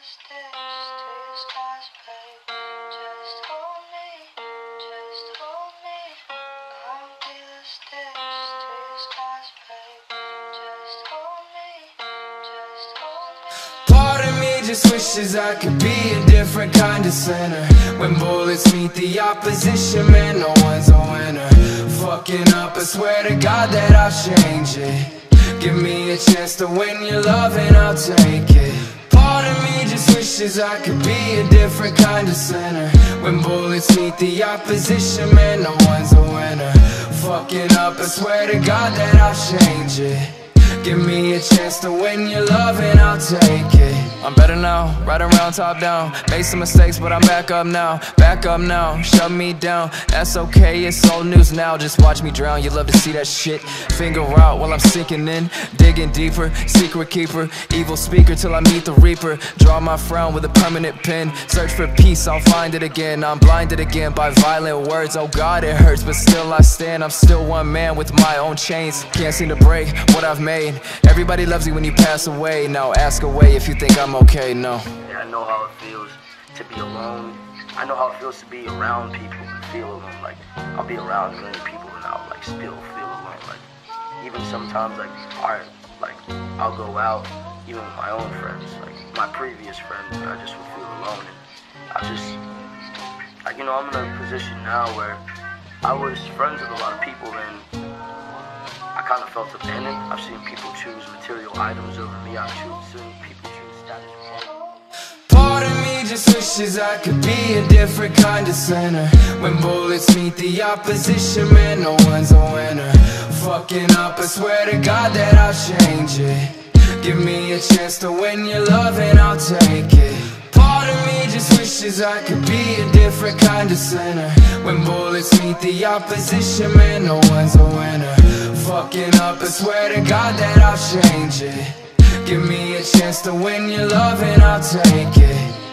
Part of me just wishes I could be a different kind of sinner. When bullets meet the opposition, man, no one's a winner. Fucking up, I swear to God that I'll change it. Give me a chance to win your love and I'll take it. Part of me just wishes I could be a different kind of sinner. When bullets meet the opposition, man, no one's a winner. Fucking up, I swear to God that I'll change it. Give me a chance to win your love and I'll take it. I'm better now, right around top down. Made some mistakes but I'm back up now. Back up now, shut me down. That's okay, it's old news now. Just watch me drown, you love to see that shit. Finger out while I'm sinking in, digging deeper. Secret keeper, evil speaker till I meet the reaper. Draw my frown with a permanent pen. Search for peace, I'll find it again. I'm blinded again by violent words. Oh God, it hurts but still I stand. I'm still one man with my own chains. Can't seem to break what I've made. Everybody loves you when you pass away. Now ask away if you think I'm okay, no. Yeah, I know how it feels to be alone. I know how it feels to be around people and feel alone. Like, I'll be around many people and I'll like still feel alone. Like, even sometimes I'll go out, even with my own friends, like my previous friends, and I just would feel alone. And I just, like, you know, I'm in a position now where I was friends with a lot of people and I kind of felt abandoned. I've seen people choose material items over me. I've seen people choose status quo. Part of me just wishes I could be a different kind of sinner. When bullets meet the opposition, man, no one's a winner. Fucking up, I swear to God that I'll change it. Give me a chance to win your love and I'll take it. Part of me just wishes I could be a different kind of sinner. When bullets meet the opposition, man, no one's a winner. Fucking up, I swear to God that I'll change it. Give me a chance to win your love and I'll take it.